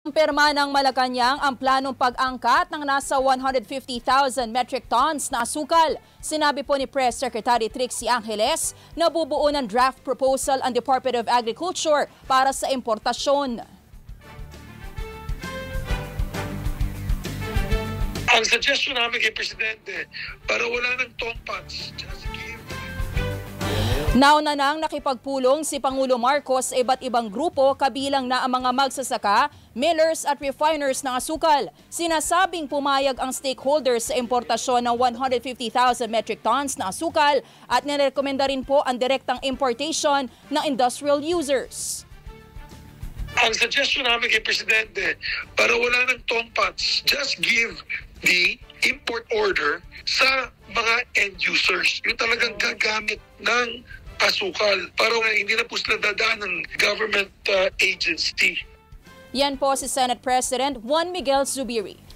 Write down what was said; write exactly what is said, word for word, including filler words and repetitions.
Pirma ng Malacanang ang planong pag-angkat ng nasa one hundred fifty thousand metric tons na asukal. Sinabi po ni Press Secretary Trixie Angeles na bubuo ng draft proposal ang Department of Agriculture para sa importasyon. Ang suggestion namin kay Presidente, para wala ng tongpats, just give. Nauna nang nakipagpulong si Pangulo Marcos sa iba't ibang grupo kabilang na ang mga magsasaka, millers at refiners ng asukal. Sinasabing pumayag ang stakeholders sa importasyon ng one hundred fifty thousand metric tons na asukal at nirekomenda rin po ang direktang importation ng industrial users. Ang suggestion namin kay Presidente, para wala ng tongpats, just give the import order sa mga end users. Yung talagang gagamit ng asukal para hindi na po sila dadaan ng government uh, agency. Yan po si Senate President Juan Miguel Zubiri.